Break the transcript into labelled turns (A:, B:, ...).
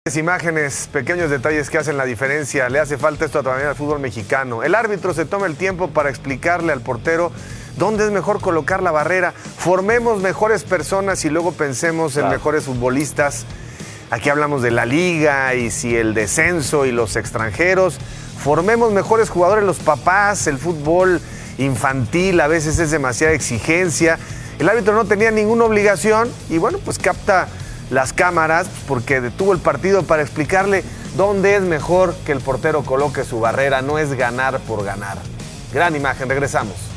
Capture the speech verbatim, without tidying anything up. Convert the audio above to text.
A: Imágenes, pequeños detalles que hacen la diferencia. Le hace falta esto también al fútbol mexicano. El árbitro se toma el tiempo para explicarle al portero dónde es mejor colocar la barrera. Formemos mejores personas y luego pensemos en mejores futbolistas. Aquí hablamos de la liga y si el descenso y los extranjeros. Formemos mejores jugadores los papás. El fútbol infantil a veces es demasiada exigencia. El árbitro no tenía ninguna obligación y bueno, pues capta las cámaras porque detuvo el partido para explicarle dónde es mejor que el portero coloque su barrera. No es ganar por ganar. Gran imagen, regresamos.